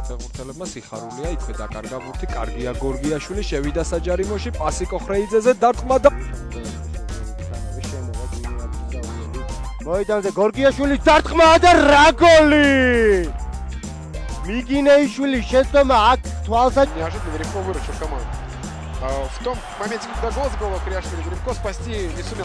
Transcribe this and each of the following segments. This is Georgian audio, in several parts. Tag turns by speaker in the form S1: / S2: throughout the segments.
S1: საფეხბურთელებმა სიხარულია იქვე დაკარგა ბურთი, კარგია გორგიაშვილი შევიდა საჯარიმოში, პასი კოხრეიძეზე დარტყმა და
S2: მოედანზე გორგიაშვილის დარტყმა და რა გოლი! Мигинеишвили шестом ак твалса
S3: неожиданно Веревко выручил команду. В том моменте, когда гол забил Криашвили, Веревко спасти не сумел.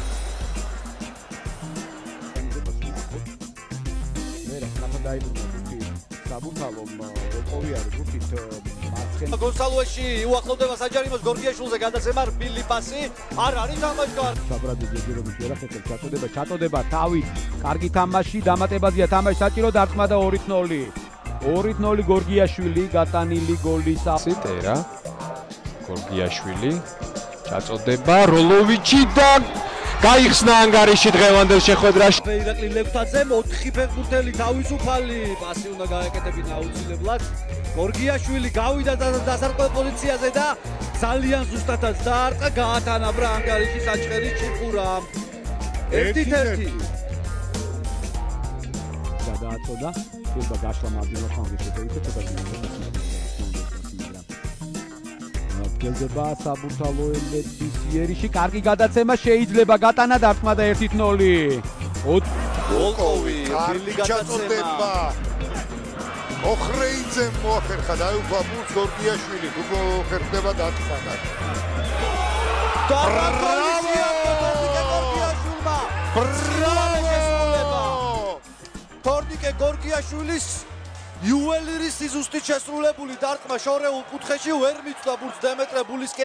S4: გონსალუეში უახლოვდება საჯარიმოს გორგიაშვილზე გადაცემა რბილი პასი არ არის თამაშგარ
S5: საბრადი ჯერჯერობით ვერახეთებს ჩატოდება თავით კარგი თამაში დამატებაზეა თამაში საჭირო დარტყმა და 2-0 2-0 გორგიაშვილი გატანილი გოლის
S1: წერა გორგიაშვილი ჩაწოდება როლოვიჩი და გაიხსნა ანგარიში დღევანდელ შეხვედრაში
S4: ირაკლი ლევთაძე 4 ფეხბურთელი თავისუფალი პასი უნდა გაეკეთებინა აუცილებლად გორგიაშვილი გავიდა დასარტყმელ პოზიციაზე და ძალიან ზუსტადაც დაარტყა გაათანაბრა ანგარიში საჭერის ჭიქურამ 1-1
S5: გადააწოდა შეიძლება გაშლა მარჯვენა ფლანგზე შედეიქო გელდება საბურთალოელების იერიში კარგი გადაცემა შეიძლება გატანა დარტყმა და 1-0
S4: გოლკოვი ბილი გადაცემა
S6: ოხრეიძე მოახერხა დაუგვა ბურთს გორგიაშვილი გოგო ხერხდება დარტყმა
S4: თორნიკე გორგიაშვილის იუველირის სიზუსტით შესრულებული დარტყმა შორეულ კუთხეში ვერ მიწვდა ბურთს დემეტრე ბულისკენ